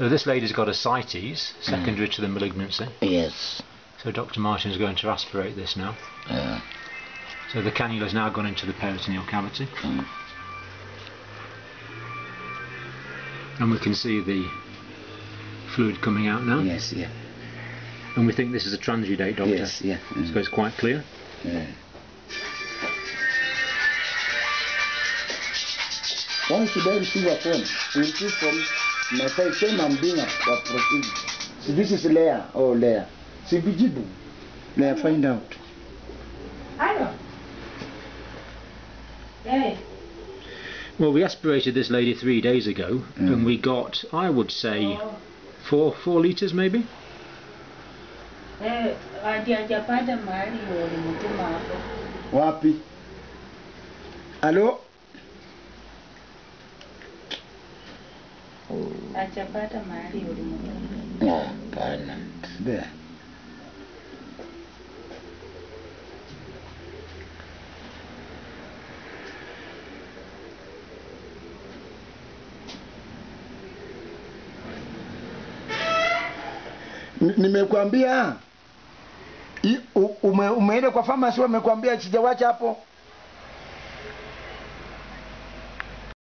So this lady's got ascites, secondary to the malignancy. Yes. So Dr. Martin is going to aspirate this now. So the cannula has now gone into the peritoneal cavity. And we can see the fluid coming out now. Yes, yeah. And we think this is a transudate, Doctor. Yes, yeah. So it's quite clear. Yeah. Once you receive a phone, you receive from my side, same I'm doing a procedure. So this is layer or layer. So Bijibu, layer find out. Hello. Hey. Well, we aspirated this lady 3 days ago, and we got, I would say, 4 litres maybe. Wapi? Hello? No, pana. There. Nimekuambia umeenda kwa pharmacy wamekwambia sijawacha hapo.